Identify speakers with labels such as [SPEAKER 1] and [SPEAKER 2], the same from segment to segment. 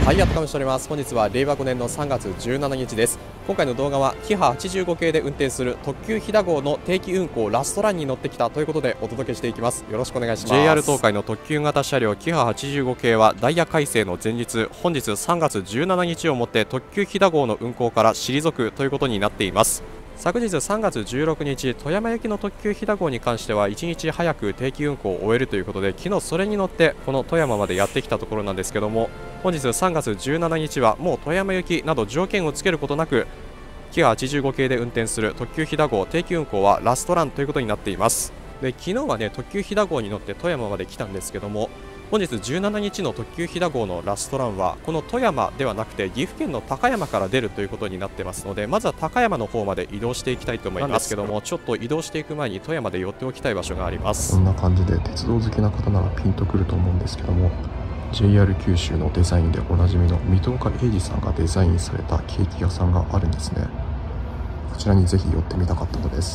[SPEAKER 1] はい、やっとかもしております。本日は令和5年の3月17日です。今回の動画はキハ85系で運転する特急ひだ号の定期運行ラストランに乗ってきたということでお届けしていきます。よろしくお願いします。 JR 東海の特急型車両キハ85系はダイヤ改正の前日、本日3月17日をもって特急ひだ号の運行から退くということになっています。昨日3月16日、富山行きの特急ひだ号に関しては1日早く定期運行を終えるということで、昨日それに乗ってこの富山までやってきたところなんですけども、本日3月17日はもう富山行きなど条件をつけることなくキハ85系で運転する特急ひだ号定期運行はラストランということになっています。で、昨日はね特急ひだ号に乗って富山まで来たんですけども、本日17日の特急ひだ号のラストランはこの富山ではなくて岐阜県の高山から出るということになってますので、まずは高山の方まで移動していきたいと思いますけども、ちょっと移動していく前に富山で寄っておきたい場所があります。
[SPEAKER 2] こんな感じで鉄道好きな方ならピンとくると思うんですけども、 JR 九州のデザインでおなじみの水戸岡英二さんがデザインされたケーキ屋さんがあるんですね。こちらにぜひ寄ってみたかったのです。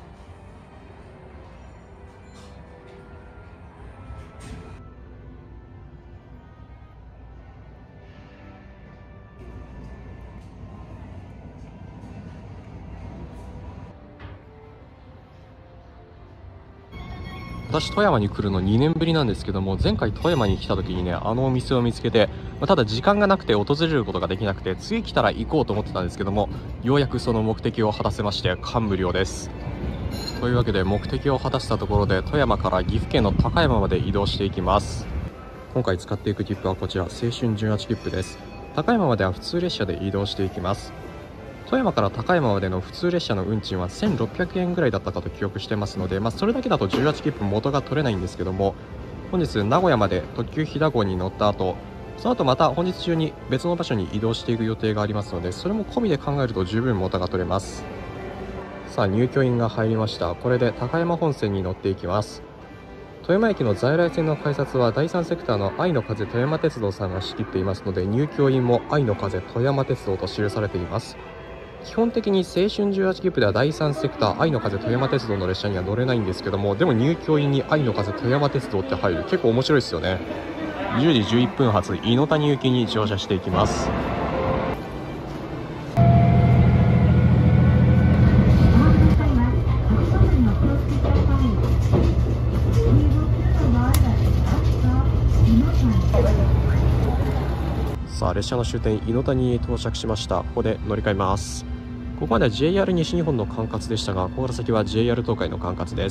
[SPEAKER 3] 私、富山に来るの2年ぶりなんですけども、前回富山に来た時にね、あのお店を見つけて、ただ時間がなくて訪れることができなくて、次来たら行こうと思ってたんですけども、ようやくその目的を果たせまして感無量です。というわけで目的を果たしたところで、富山から岐阜県の高山まで移動していきます。今回使っていく切符はこちら、青春18切符です。高山までは普通列車で移動していきます。富山から高山までの普通列車の運賃は1600円ぐらいだったかと記憶してますので、それだけだと18切符元が取れないんですけども、本日名古屋まで特急ひだ号に乗った後、その後また本日中に別の場所に移動していく予定がありますので、それも込みで考えると十分元が取れます。さあ、入居員が入りました。これで高山本線に乗っていきます。富山駅の在来線の改札は第3セクターの愛の風富山鉄道さんが仕切っていますので、入居員も愛の風富山鉄道と記されています。基本的に青春18切符では第3セクター愛の風富山鉄道の列車には乗れないんですけども、でも入居員に愛の風富山鉄道って入る、結構面白いですよね。10時11分発猪谷行きに乗車していきます。さあ、列車の終点猪谷に到着しました。ここで乗り換えます。ここまでは JR 西日本の管轄でしたが、ここから先は JR 東海の管轄です。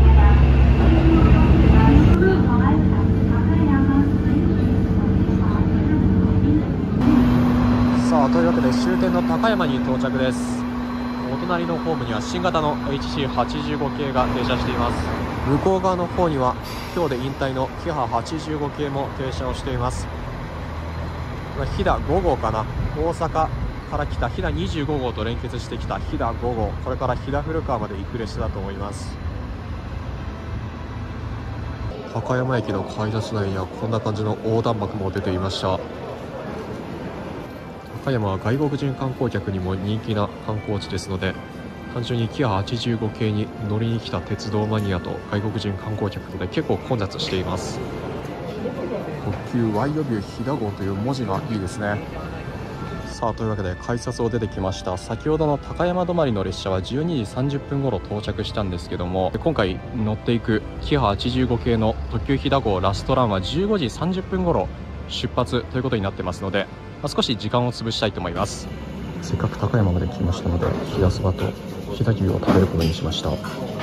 [SPEAKER 3] さあ、というわけで終点の高山に到着です。お隣のホームには新型の HC85 系が停車しています。向こう側の方には今日で引退のキハ85系も停車をしています。飛騨5号かな、大阪から来た飛騨25号と連結してきた飛騨5号、これから飛騨古川まで行く列車だと思います。高山駅の改札内にはこんな感じの横断幕も出ていました。高山は外国人観光客にも人気な観光地ですので、単純にキハ85系に乗りに来た鉄道マニアと外国人観光客とで結構混雑しています。特急ワイドビューひだ号という文字がいいですね。さあ、というわけで改札を出てきました。先ほどの高山止まりの列車は12時30分頃到着したんですけども、今回乗っていくキハ85系の特急ひだ号ラストランは15時30分頃出発ということになってますので、少し時間を潰したいと思います。
[SPEAKER 2] せっかく高山まで来ましたので、飛騨そばと飛騨牛を食べることにしました。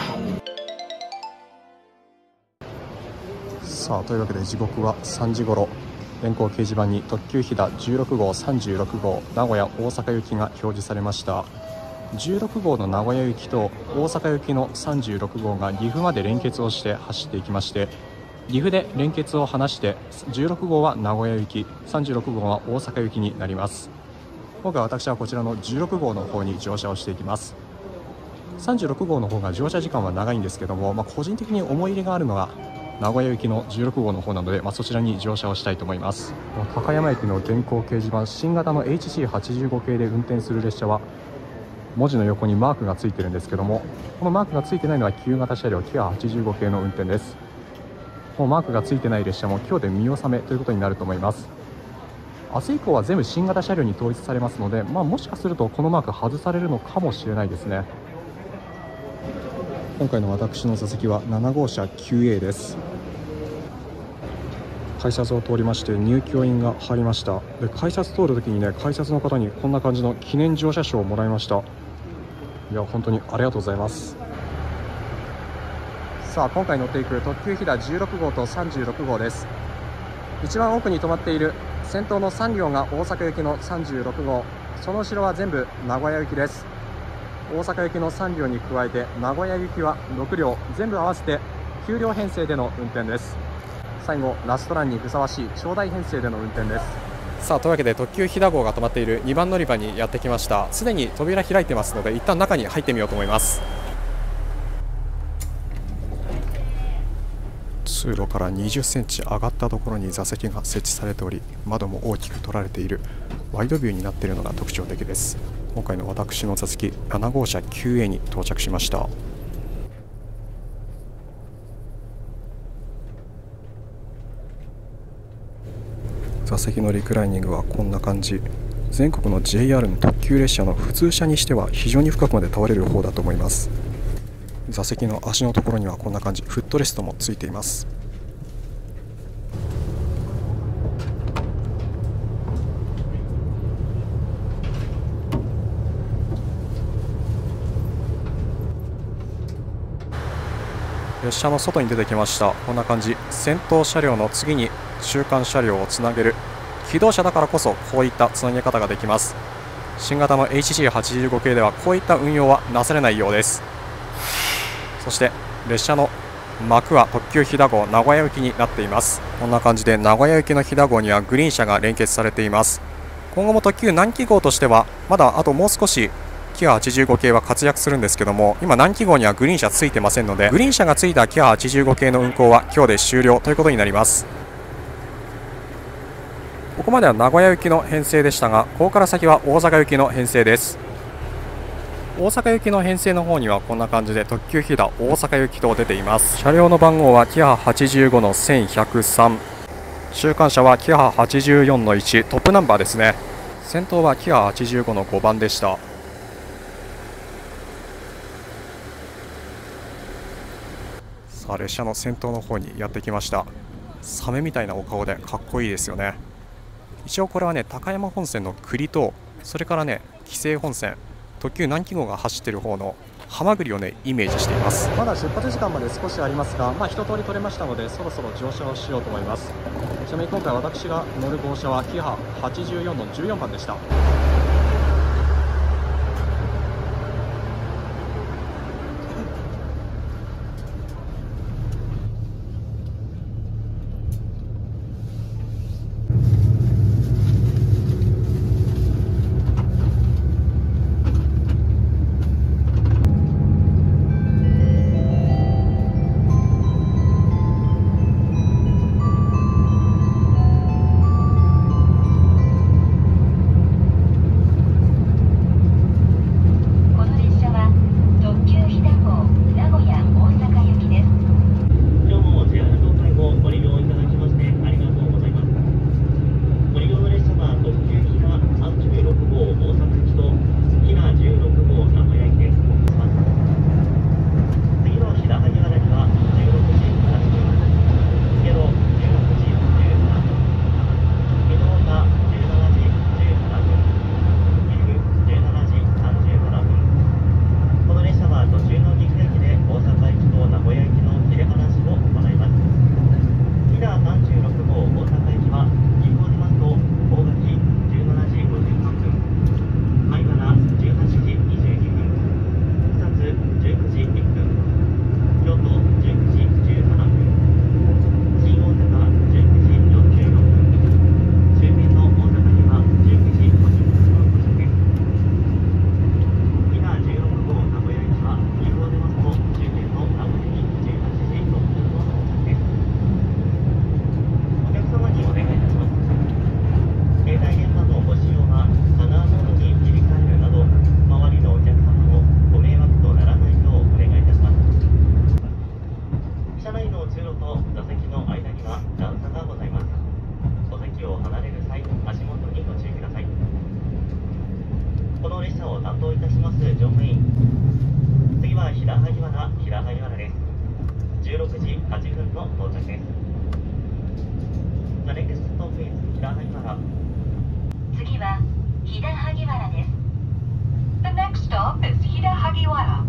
[SPEAKER 3] さあ、というわけで時刻は3時頃、電光掲示板に特急ひだ16号36号名古屋大阪行きが表示されました。16号の名古屋行きと大阪行きの36号が岐阜まで連結をして走っていきまして、岐阜で連結を離して16号は名古屋行き、36号は大阪行きになります。今回私はこちらの16号の方に乗車をしていきます。36号の方が乗車時間は長いんですけども、個人的に思い入れがあるのが名古屋行きの16号の方なので、そちらに乗車をしたいと思います。高山駅の電光掲示板、新型の HC85 系で運転する列車は文字の横にマークがついてるんですけども、このマークがついてないのは旧型車両キハ85系の運転です。もうマークがついてない列車も今日で見納めということになると思います。 明日以降は全部新型車両に統一されますので、もしかするとこのマーク外されるのかもしれないですね。
[SPEAKER 2] 今回の私の座席は7号車 9A です。改札を通りまして入居印が入りました。で改札通るときにね、改札の方にこんな感じの記念乗車証をもらいました。いや本当にありがとうございます。さあ今回乗っていく特急ひだ16号と36号です。一番奥に止まっている先頭の3両が大阪行きの36号、その後ろは全部名古屋行きです。大阪行きの3両に加えて名古屋行きは6両、全部合わせて9両編成での運転です。最後ラストランにふさわしい長大編成での運転です。
[SPEAKER 1] さあというわけで特急ひだ号が止まっている2番乗り場にやってきました。すでに扉開いてますので一旦中に入ってみようと思います。
[SPEAKER 2] 通路から20センチ上がったところに座席が設置されており、窓も大きく取られているワイドビューになっているのが特徴的です。今回の私の座席7号車 9A に到着しました。座席のリクライニングはこんな感じ。全国の JR の特急列車の普通車にしては非常に深くまで倒れる方だと思います。座席の足のところにはこんな感じ、フットレストもついています。列車の外に出てきました。こんな感じ、先頭車両の次に中間車両をつなげる機動車だからこそこういったつなげ方ができます。新型の HG85 系ではこういった運用はなされないようです。そして列車の幕は特急ひだ号名古屋行きになっています。こんな感じで名古屋行きのひだ号にはグリーン車が連結されています。今後も特急南紀号としてはまだあともう少しキハ85系は活躍するんですけども、今南紀号にはグリーン車ついてませんので、グリーン車がついたキハ85系の運行は今日で終了ということになります。ここまでは名古屋行きの編成でしたが、ここから先は大阪行きの編成です。大阪行きの編成の方にはこんな感じで特急ひだ大阪行きと出ています。車両の番号はキハ85の1103、中間車はキハ84の1、トップナンバーですね。先頭はキハ85の5番でした。さあ列車の先頭の方にやってきました。サメみたいなお顔でかっこいいですよね。一応これはね、高山本線の栗と、それからね紀勢本線特急南紀号が走っている方のハマグリをねイメージしています。まだ出発時間まで少しありますが、一通り取れましたのでそろそろ乗車をしようと思います。ちなみに今回私が乗る号車はキハ84の14番でした。
[SPEAKER 4] の到着です。The next stop is 飛騨萩原。
[SPEAKER 5] 次は飛騨萩原です。The next stop is 飛騨萩原。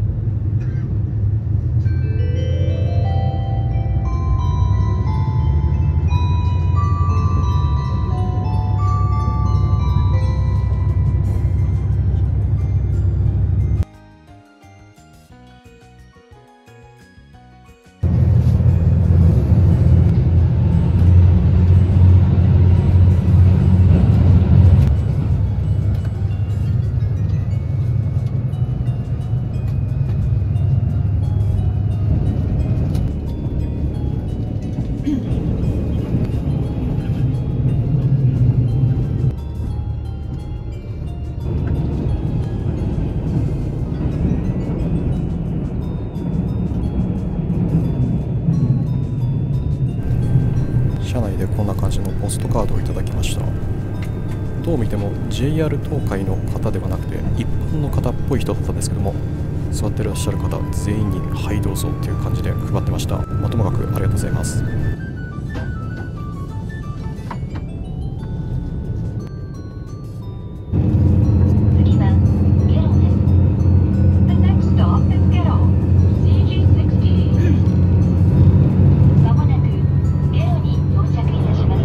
[SPEAKER 2] 車内でこんな感じのポストカードをいただきました。どう見ても JR 東海の方ではなくて一般の方っぽい人だったんですけども、座ってらっしゃる方全員に「はいどうぞ」っていう感じで配ってました。ともかくありがとうございます。
[SPEAKER 5] 次はゲロです。The next stop is ゲロ。CG60。まもなくゲロに到着いたします。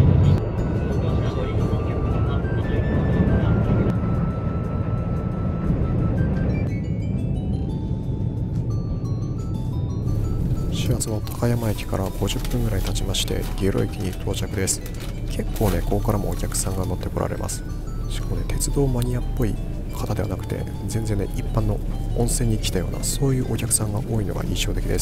[SPEAKER 2] 始発の高山駅から50分ぐらい経ちましてゲロ駅に到着です。結構ね、ここからもお客さんが乗ってこられます。しかもね、鉄道マニアっぽい方ではなくて全然ね、一般の温泉に来たようなそういうお客さんが多いのが印象的です。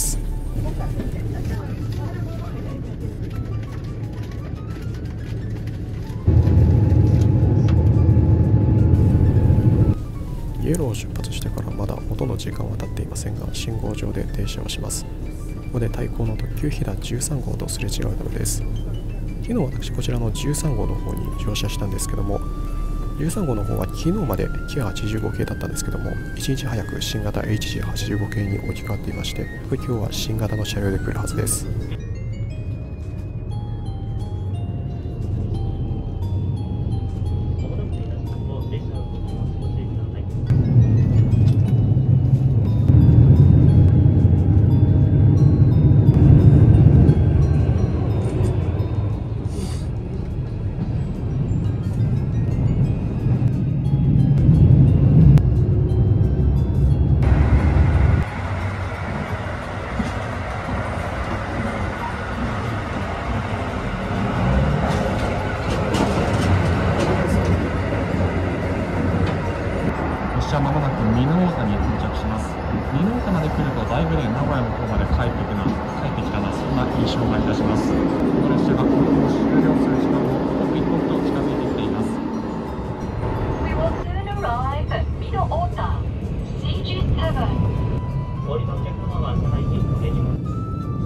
[SPEAKER 2] イエローを出発してからまだほとんど時間は経っていませんが、信号上で停車をします。ここで対向の特急ひだ13号とすれ違うためです。昨日私こちらの13号の方に乗車したんですけども、13号の方は昨日までキハ85系だったんですけども、1日早く新型 HG85 系に置き換わっていまして、今日は新型の車両で来るはずです。
[SPEAKER 3] 車はまもなく美濃太田に到着します。美濃太田まで来るとだいぶね、名古屋の方まで帰ってきたな、そんな印象がいたします。この列車が運行終了する時間も刻一刻と近づいてきています。
[SPEAKER 5] We will soon arrive at 美濃太田 CG7。
[SPEAKER 4] お降りのお客様は車内にお願いします。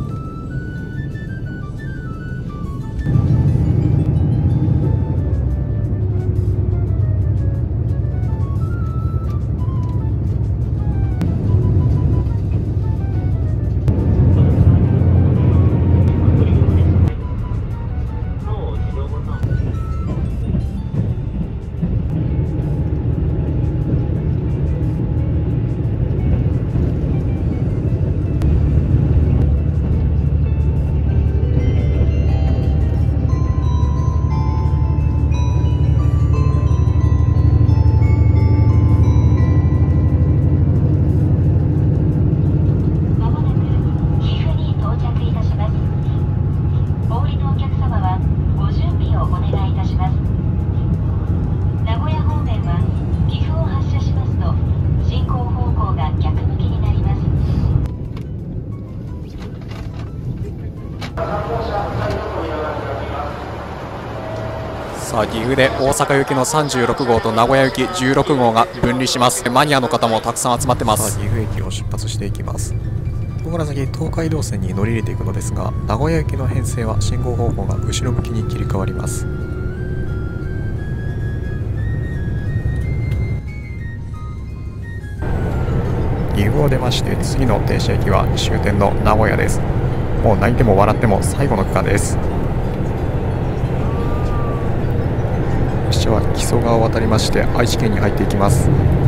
[SPEAKER 1] さあ岐阜で大阪行きの36号と名古屋行き16号が分離します。マニアの方もたくさん集まってます。
[SPEAKER 2] さあ岐阜駅を出発していきます。ここから先東海道線に乗り入れていくのですが、名古屋行きの編成は信号方向が後ろ向きに切り替わります。岐阜を出まして次の停車駅は終点の名古屋です。
[SPEAKER 1] もう泣いても笑っても最後の区間です。列車は木曽川を渡りまして愛知県に入っていきます。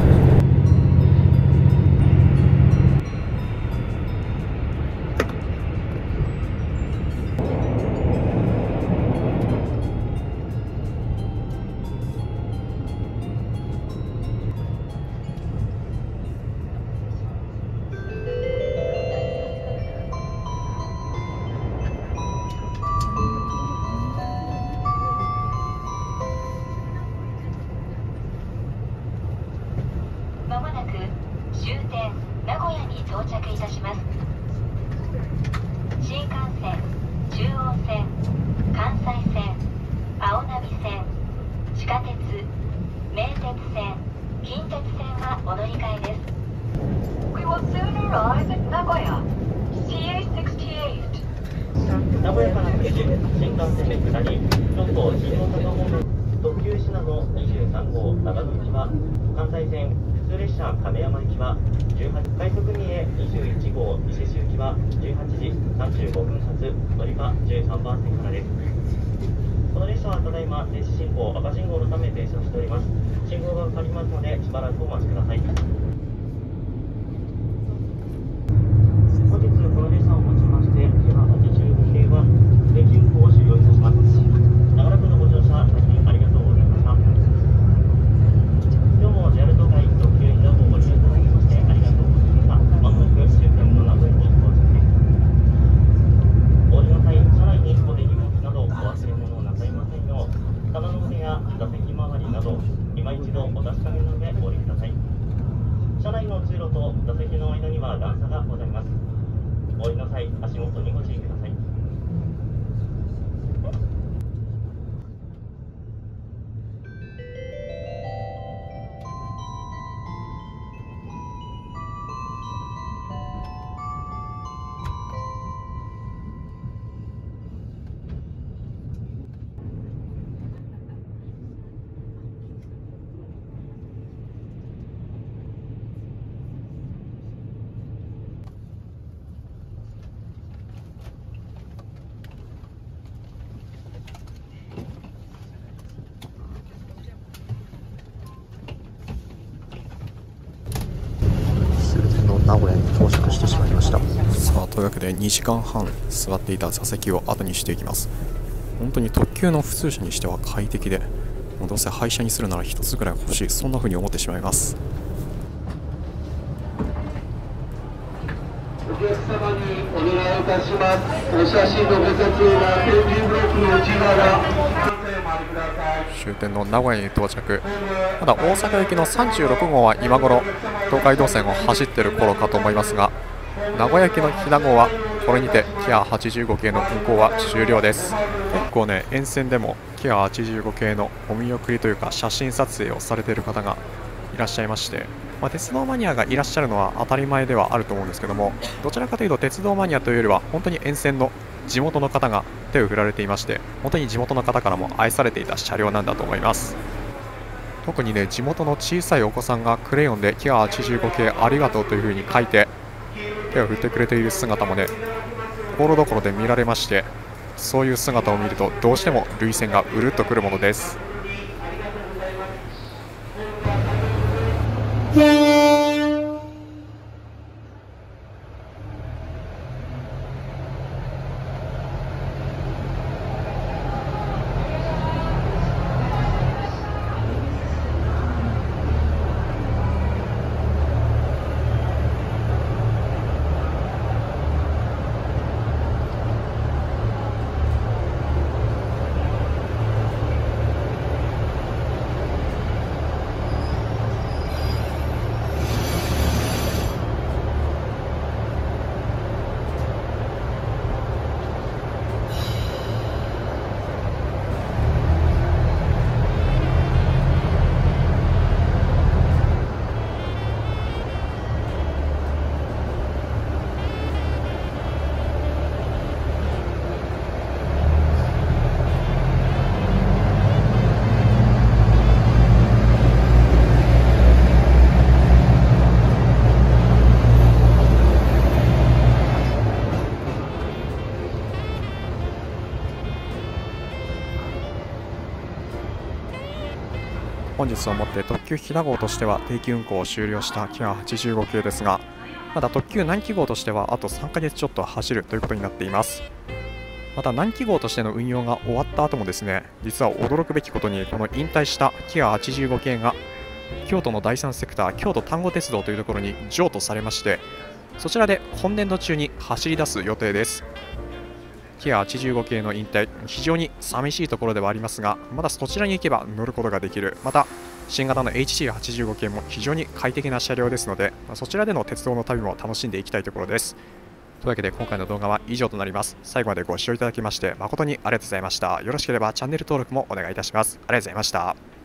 [SPEAKER 5] まもなく終点名古屋に到着いたします。新幹線、中央線、関西線、青波線、地下鉄、名鉄線、近鉄線はお乗り換えです。We will soon arrive at 名古屋 CA68。
[SPEAKER 4] 名古屋から久慈、新幹線で下り、京都新大阪方面、特急しなの23号長野行きは、関西線普通列車亀山行きは18、快速三重21号伊勢市行きは18時35分発、乗り場13番線からです。この列車はただいま停止信号赤信号のため停車しております。信号が変わりますのでしばらくお待ちください。本日この列車をもちましてキハ85系は定期運行を終了いたします。長らくのご乗車大変ありがとうございました。今日も JR 東海特急ひだごをご利用いただきましてありがとうございました。まもなく終点の名古屋に到着です。お降りの際、車内にお手荷物などお忘れ物をなさいませんよう、棚の上や座席周りなど今一度お確かめの上お降りください。車内の通路と座席の間には段差がございます。お降りの際、足元にご注意ください。
[SPEAKER 2] 名古屋に到着してしまいました。
[SPEAKER 1] さあというわけで2時間半座っていた座席を後にしていきます。本当に特急の普通車にしては快適で、もうどうせ廃車にするなら1つぐらい欲しい、そんな風に思ってしまいます。
[SPEAKER 6] お客様にお願いいたします。お写真のご撮影は点字ブロックの内側
[SPEAKER 1] 終点の名古屋に到着。まだ大阪行きの36号は今頃東海道線を走っている頃かと思いますが、名古屋行きの飛騨号はこれにてキハ85系の運行は終了です。結構ね、沿線でもキハ85系のお見送りというか写真撮影をされている方がいらっしゃいまして、鉄道マニアがいらっしゃるのは当たり前ではあると思うんですけども、どちらかというと鉄道マニアというよりは本当に沿線の地元の方が手を振られていまして、本当に地元の方からも愛されていた車両なんだと思います。特にね、地元の小さいお子さんがクレヨンでキハ85系ありがとうという風に書いて手を振ってくれている姿もね、ところどころで見られまして、そういう姿を見るとどうしても涙腺がうるっとくるものです。
[SPEAKER 2] 本日をもって特急ひだ号としては定期運行を終了したキハ85系ですが、まだ特急南紀号としてはあと3ヶ月ちょっと走るということになっています。また南紀号としての運用が終わった後もですね、実は驚くべきことにこの引退したキハ85系が京都の第3セクター京都丹後鉄道というところに譲渡されまして、そちらで今年度中に走り出す予定です。キハ85系の引退、非常に寂しいところではありますが、まだそちらに行けば乗ることができる。また新型の HC85 系も非常に快適な車両ですので、そちらでの鉄道の旅も楽しんでいきたいところです。というわけで今回の動画は以上となります。最後までご視聴いただきまして誠にありがとうございました。よろしければチャンネル登録もお願いいたします。ありがとうございました。